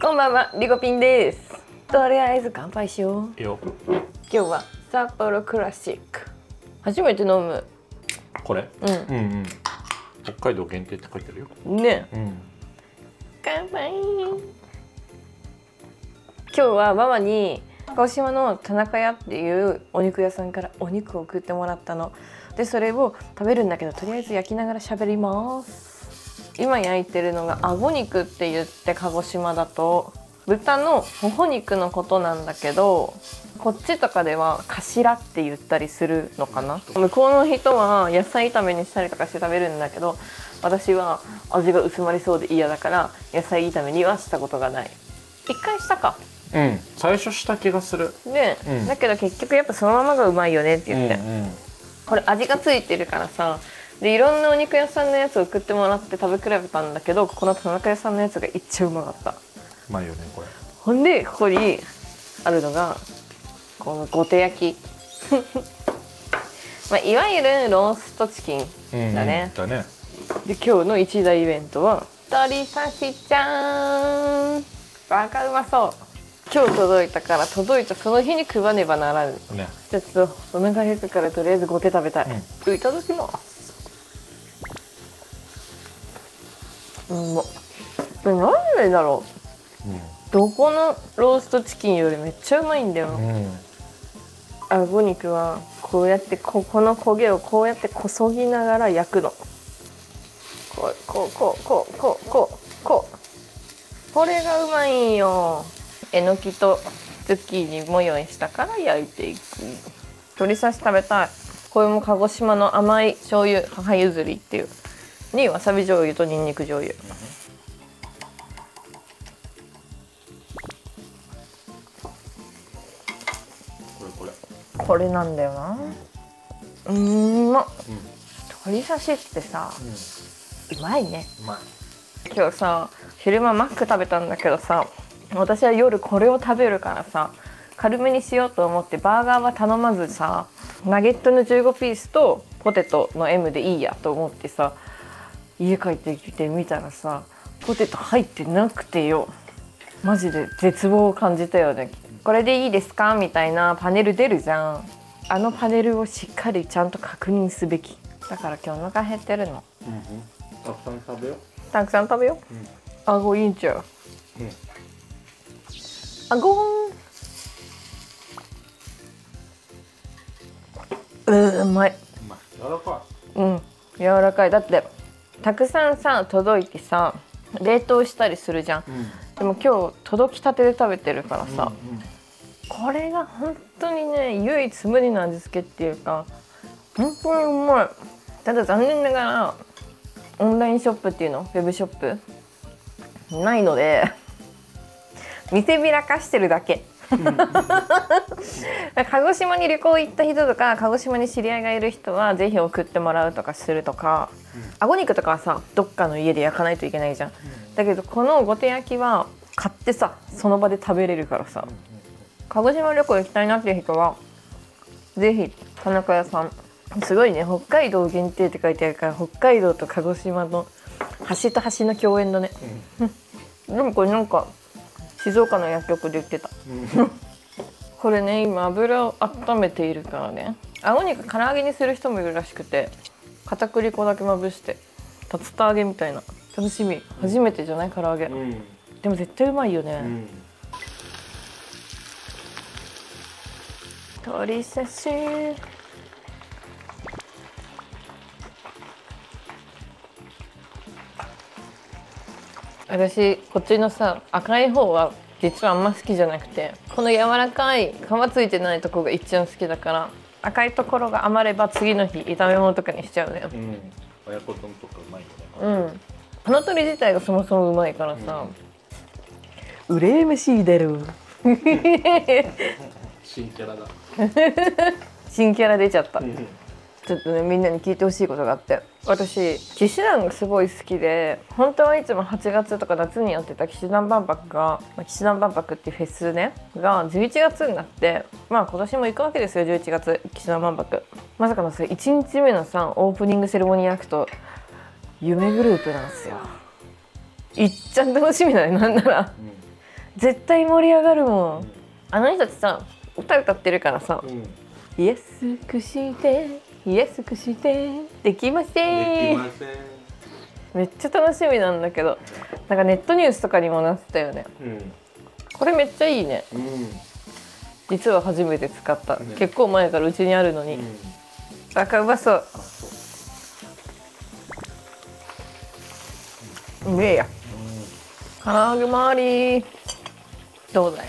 こんばんは、リコピンです。とりあえず乾杯しよう。 よ。 今日は札幌クラシック。初めて飲む。 これ？うん。北海道限定って書いてあるよ。 ね。乾杯。今日はママに鹿児島の田中屋っていうお肉屋さんからお肉を送ってもらったの。で、それを食べるんだけど、とりあえず焼きながら喋ります。今焼いてるのがあご肉って言って、鹿児島だと豚のほほ肉のことなんだけど、こっちとかではかしらって言ったりするのかな。向こうの人は野菜炒めにしたりとかして食べるんだけど、私は味が薄まりそうで嫌だから野菜炒めにはしたことがない。一回したか。 最初した気がする。 で、だけど結局やっぱそのままがうまいよねって言って、これ味がついてるからさ。で、いろんなお肉屋さんのやつを送ってもらって食べ比べたんだけど、ここの田中屋さんのやつが一番うまかった。 うまいよねこれ。 ほんでここにあるのがこのごて焼きまあ、いわゆるローストチキンだね。で、今日の一大イベントは鶏刺しちゃん。バカうまそう。今日届いたから、届いたその日に食わねばならぬ、ね、ちょっとお腹減ったからとりあえずごて食べたい、いただきます。なんでだろう、どこのローストチキンよりめっちゃうまいんだよ。あご肉はこうやってこの焦げをこうやってこそぎながら焼くの。これがうまいんよ。えのきとズッキーニも用意したから焼いていく。鶏刺し食べたい。これも鹿児島の甘い醤油、母譲りっていうにわさび醤油とにんにく醤油。これなんだよな。うまっ。鶏刺しってさ、うまいね。今日さ、昼間マック食べたんだけどさ、私は夜これを食べるからさ、軽めにしようと思ってバーガーは頼まずさ、ナゲットの15ピースとポテトの M でいいやと思ってさ、家帰ってきてみたらさ、ポテト入ってなくてよ、マジで絶望を感じたよね。これでいいですかみたいなパネル出るじゃん。あのパネルをしっかりちゃんと確認すべき。だから今日お腹減ってるの。 たくさん食べよう。 たくさん食べよう。あごいいんちゃう。あごーん。うまい。 柔らかい。柔らかい。だってたくさんさ届いてさ、冷凍したりするじゃん。でも今日届きたてで食べてるからさ、これが本当にね、唯一無二の味付けっていうか、本当にうまい。ただ残念ながらオンラインショップっていうの、ウェブショップないので見せびらかしてるだけ鹿児島に旅行行った人とか、鹿児島に知り合いがいる人はぜひ送ってもらうとかするとか、あご肉とかはさ、どっかの家で焼かないといけないじゃん。だけどこのごて焼きは買ってさ、その場で食べれるからさ、鹿児島旅行行きたいなっていう人はぜひ田中屋さん。すごいね、北海道限定って書いてあるから、北海道と鹿児島の端と端の共演だね。でもこれなんか静岡の薬局で売ってた。これね、今油を温めているからね、あご肉唐揚げにする人もいるらしくて、片栗粉だけまぶして竜田揚げみたいな。楽しみ。初めてじゃない唐揚げ、でも絶対うまいよね。鶏刺し。私こっちのさ、赤い方は実はあんま好きじゃなくて、この柔らかい皮ついてないところが一番好きだから、赤いところが余れば次の日炒め物とかにしちゃうね。 親子丼とかうまいよね。 この鶏自体がそもそもうまいからさ、羨ましいだろう。 新キャラだ。 新キャラ出ちゃった。ちょっとね、みんなに聞いてほしいことがあって、私騎士団がすごい好きで、本当はいつも8月とか夏にやってた騎士団万博が、騎士団万博っていうフェスねが11月になって、まあ今年も行くわけですよ。11月騎士団万博、まさかのさ、1日目のさオープニングセレモニーアクト夢グループなんですよ。いっちゃん楽しみだね。なんなら、 絶対盛り上がるもん。あの人たちさ歌歌ってるからさ、安くして安くしてできません。めっちゃ楽しみなんだけど、なんかネットニュースとかにもなってたよね。これめっちゃいいね。実は初めて使った、結構前からうちにあるのに。バカうまそう。うめえや。唐揚げ周りどうだい？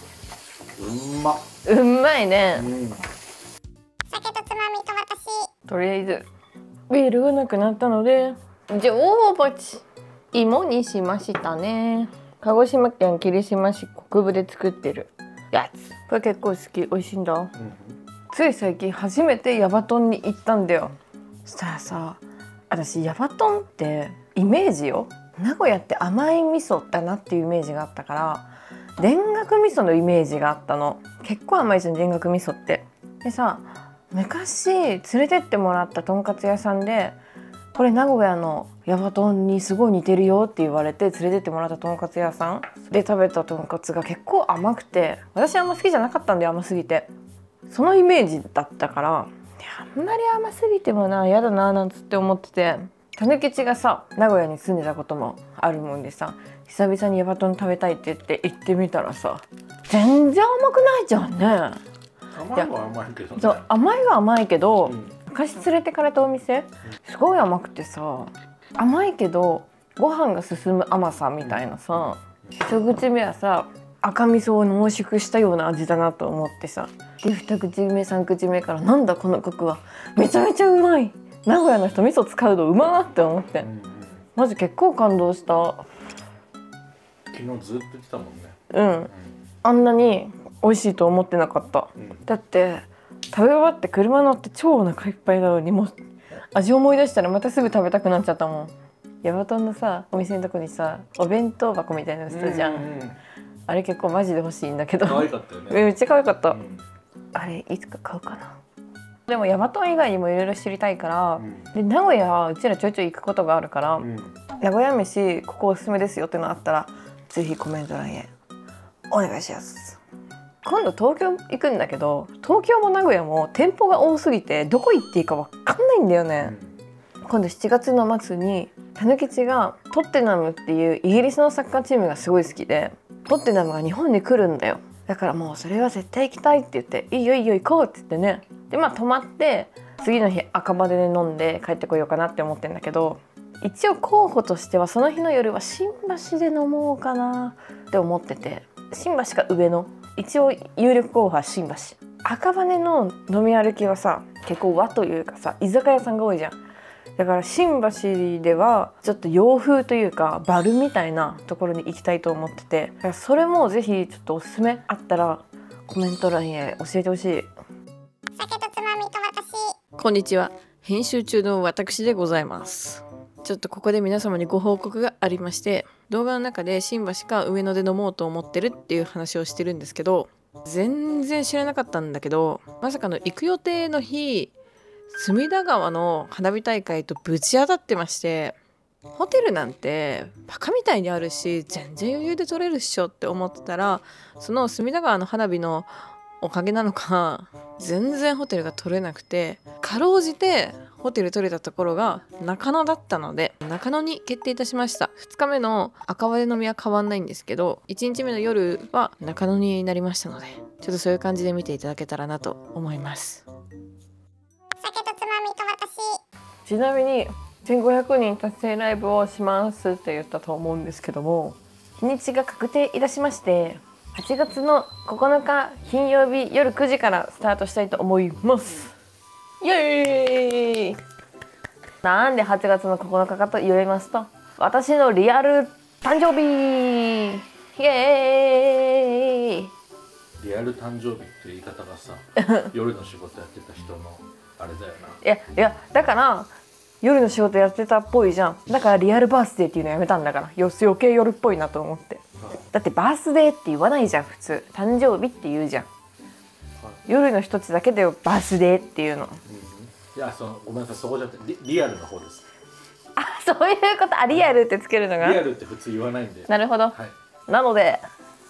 うまいね。 酒とつまみと私。 とりあえずビールがなくなったので上鉢芋にしましたね。鹿児島県霧島市国分で作ってるやつ。これ結構好き、美味しいんだ。つい最近初めてヤバトンに行ったんだよ。そしたらさ、私ヤバトンってイメージよ、名古屋って甘い味噌だなっていうイメージがあったから、田楽味噌のイメージがあったの。結構甘いじゃん田楽味噌って。でさ、昔連れてってもらったとんかつ屋さんで、これ名古屋のヤバトンにすごい似てるよって言われて連れてってもらったとんかつ屋さんで食べたとんかつが結構甘くて、私あんま好きじゃなかったんだよ、甘すぎて。そのイメージだったから、あんまり甘すぎてもな嫌だななんつって思ってて、たぬきちがさ名古屋に住んでたこともあるもんでさ、久々にヤバトン食べたいって言って行ってみたらさ、全然甘くないじゃんね。 甘いは甘いけどね。 そう、甘いは甘いけど、昔連れてかれたお店すごい甘くてさ、甘いけどご飯が進む甘さみたいなさ、一口目はさ赤味噌を濃縮したような味だなと思ってさ、で二口目三口目からなんだこのコクは、めちゃめちゃうまい、名古屋の人味噌使うのうまーって思って、マジ結構感動した。 昨日ずっと言ってたもんね。 あんなに美味しいと思ってなかった。だって食べ終わって車乗って超お腹いっぱいなのに、もう味思い出したらまたすぐ食べたくなっちゃったもん。ヤバトンのさお店のとこにさお弁当箱みたいなのしたじゃん。あれ結構マジで欲しいんだけど。 可愛かったよね。 めっちゃ可愛かった。あれいつか買うかな。でもヤバトン以外にもいろいろ知りたいから、で名古屋うちらちょいちょい行くことがあるから、名古屋飯ここおすすめですよってのあったらぜひコメント欄へお願いします。今度東京行くんだけど、東京も名古屋も店舗が多すぎてどこ行っていいか分かんないんだよね。今度7月の末にたぬきちがトッテナムっていうイギリスのサッカーチームがすごい好きで、トッテナムが日本に来るんだよ。だからもうそれは絶対行きたいって言って、いいよいいよ行こうって言ってね。で泊まって次の日赤羽で飲んで帰ってこようかなって思ってんだけど、一応候補としてはその日の夜は新橋で飲もうかなって思ってて、新橋か上野、一応有力候補は新橋。赤羽の飲み歩きはさ結構和というかさ居酒屋さんが多いじゃん。だから新橋ではちょっと洋風というかバルみたいなところに行きたいと思ってて、だからそれもぜひちょっとおすすめあったらコメント欄へ教えてほしい。 酒とつまみと私。 こんにちは、編集中の私でございます。ちょっとここで皆様にご報告がありまして、動画の中で新橋か上野で飲もうと思ってるっていう話をしてるんですけど、全然知らなかったんだけど、まさかの行く予定の日隅田川の花火大会とぶち当たってまして、ホテルなんてバカみたいにあるし全然余裕で取れるっしょって思ってたら、その隅田川の花火のおかげなのか全然ホテルが取れなくて、かろうじてホテル取れたところが中野だったので中野に決定いたしました。2日目の赤羽飲みは変わんないんですけど、1日目の夜は中野になりましたので、ちょっとそういう感じで見ていただけたらなと思います。 酒とつまみと私。 ちなみに1500人達成ライブをしますって言ったと思うんですけども、日にちが確定いたしまして、8月の9日金曜日夜9時からスタートしたいと思います。イエーイ。なんで8月の9日かと言いますと、私のリアル誕生日。イエーイ。 リアル誕生日って言い方がさ夜の仕事やってた人のあれだよな。 いやだから夜の仕事やってたっぽいじゃん。だからリアルバースデーっていうのやめたんだから、余計夜っぽいなと思って。だってバースデーって言わないじゃん普通。誕生日って言うじゃん。夜の一つだけでバースデーっていうの。 いやごめんなさい、そこじゃなくてリアルの方です。 あ、そういうこと。リアルってつけるのがリアルって普通言わないんで。 なるほど、 はい、 なので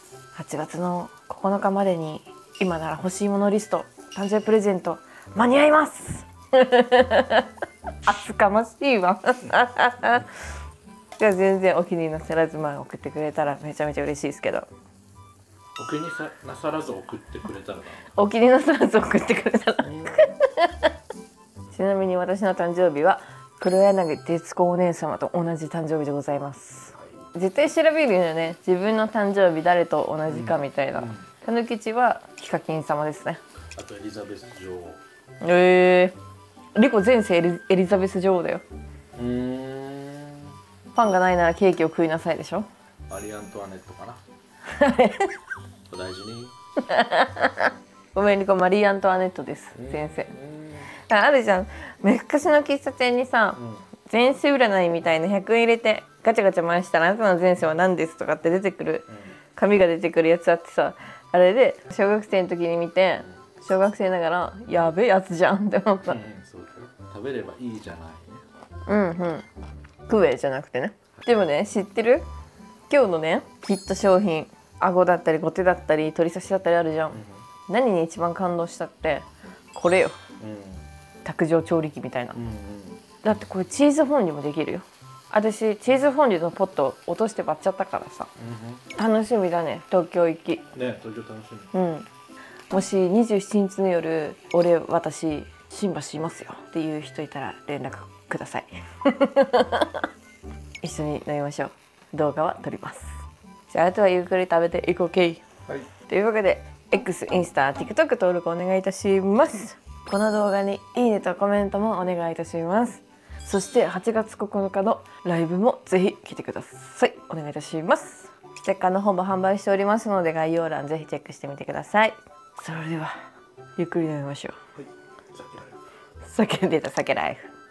8月の9日までに今なら欲しいものリスト誕生日プレゼント間に合います厚かましいわじゃあ全然お気になさらず送ってくれたらめちゃめちゃ嬉しいですけど、 お気になさらず送ってくれたらな。 お気になさらず送ってくれたらちなみに私の誕生日は黒柳徹子お姉様と同じ誕生日でございます。絶対調べるよね、自分の誕生日誰と同じかみたいな。たぬきちはヒカキン様ですね。 あとエリザベス女王。 リコ前世エリザベス女王だよ。パンがないならケーキを食いなさいでしょ。 マリー・アントワネットかなお大事に。 ごめんリコ、マリー・アントワネットです、先生。あるじゃん、昔の喫茶店にさ、前世占いみたいな100円入れてガチャガチャ回したらあなたの前世は何ですとかって出てくる、紙が出てくるやつあってさ、あれで小学生の時に見て、小学生ながらやべえやつじゃんって思った。 そうだよ、食べればいいじゃないね。 食えじゃなくてね。でもね、知ってる？今日のねヒット商品、顎だったりゴテだったり鶏刺しだったりあるじゃん。何に一番感動したってこれよ。卓上調理器みたいな。だってこれチーズフォンデュもできるよ。私チーズフォンデュのポット落として割っちゃったからさ、楽しみだね、東京行き。 ね、東京楽しみ。 もし27日の夜私新橋いますよっていう人いたら連絡ください一緒に飲みましょう。動画は撮ります。じゃああとはゆっくり食べていこうけい。というわけで X、インスタ、TikTok 登録お願いいたします。この動画にいいねとコメントもお願いいたします。そして8月9日のライブもぜひ来てください。お願いいたします。ステッカーの方も販売しておりますので概要欄ぜひチェックしてみてください。それではゆっくり飲みましょう。酒出た酒ライフ。